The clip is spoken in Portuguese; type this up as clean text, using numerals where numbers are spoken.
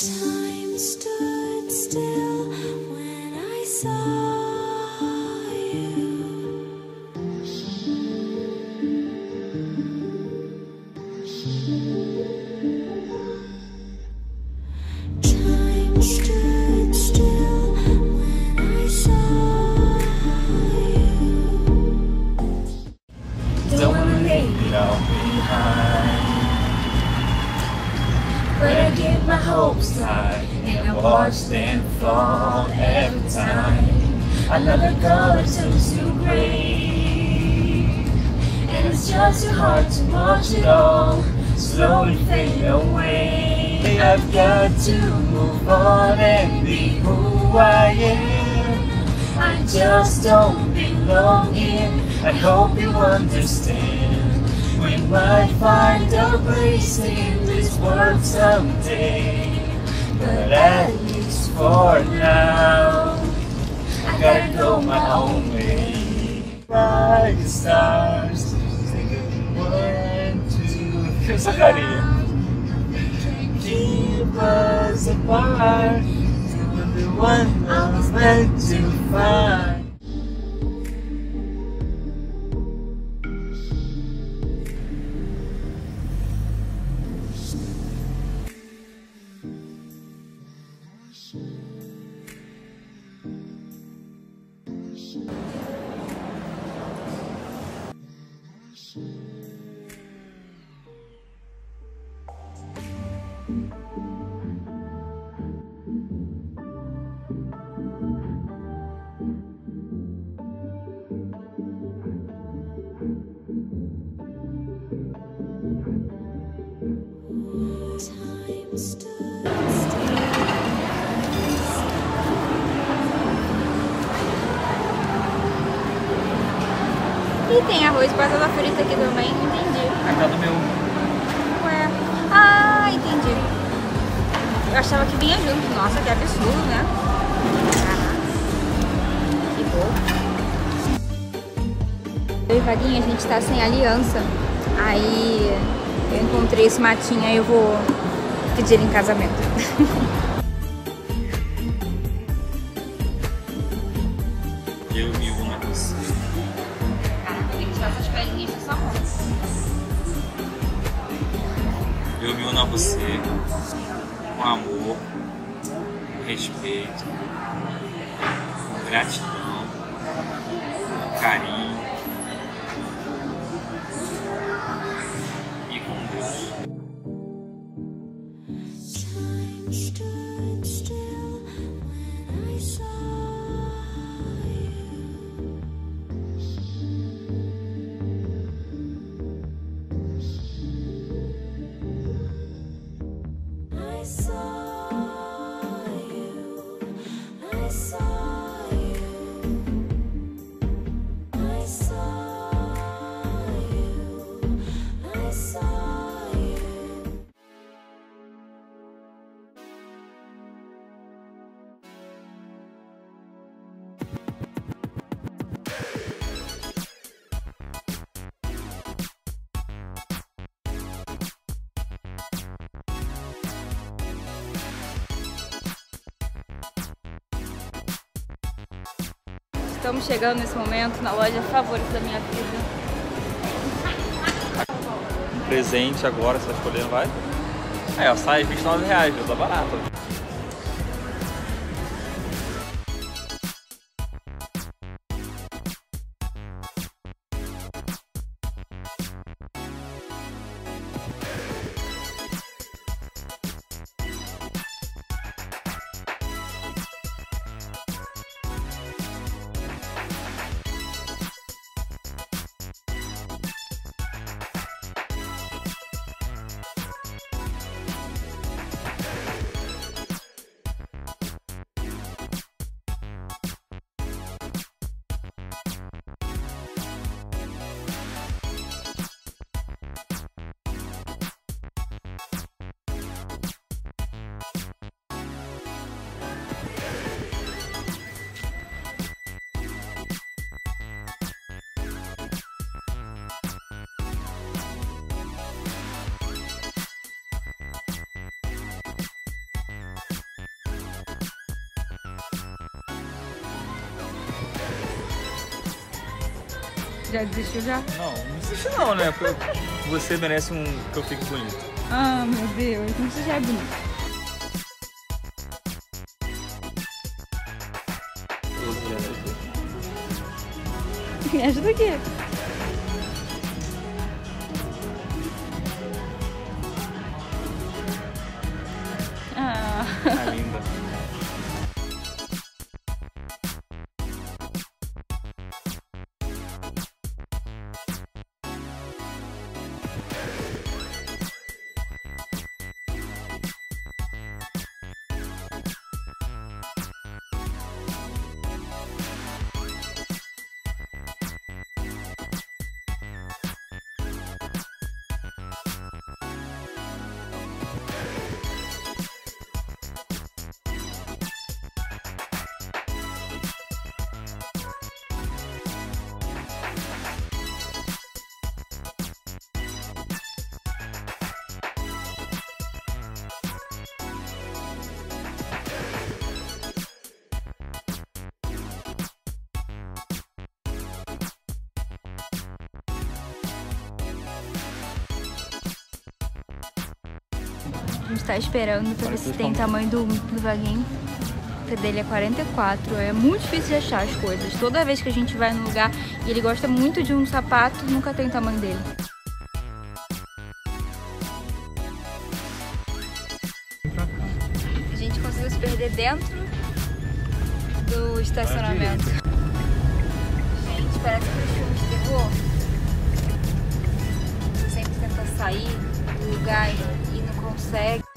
Time stood still when I saw you. Time stood still when I saw you. Don't wanna leave it all behind, but I get my hopes high and I watch them fall every time. Another color turns to gray, and it's just too hard to watch it all slowly fade away. I've got to move on and be who I am. I just don't belong here. I hope you understand. We might find a place in this world someday, but at least for now, I gotta go my own way. By the stars, sing it 1, 2, essa carinha. Keep us apart, you're the one I was meant to find. Time stood still. E tem arroz e batata frita aqui também, entendi. A do meu. Ué. Ah, entendi. Eu achava que vinha junto. Nossa, que absurdo, né? Caraca. Que bom. Eu e Vaguinha, a gente tá sem aliança. Aí eu encontrei esse matinho, aí eu vou pedir ele em casamento. Eu vi uma você. Caraca, tem que tirar essas pelinhas dessa mão. Eu me uno a você com amor, com respeito, com gratidão, com carinho e com Deus. Time stood still when I saw you. I saw you. I saw you. I saw you. I saw you. Estamos chegando nesse momento na loja favorita da minha vida. Presente agora, você tá escolhendo, vai? Aí, ó, sai R$29, viu? Tá barato. Você já desistiu já? Não existe não, né? Porque você merece que eu fique bonito. Ah, meu Deus, então você já é bonito. Me ajuda aqui. Ah. Tá linda. A gente tá esperando pra ver se tem tamanho do vaguinho. O pé dele é 44. É muito difícil de achar as coisas. Toda vez que a gente vai no lugar e ele gosta muito de um sapato, nunca tem o tamanho dele. A gente conseguiu se perder dentro do estacionamento. Gente, parece que os filmes de terror sempre tenta sair do lugar e não consegue.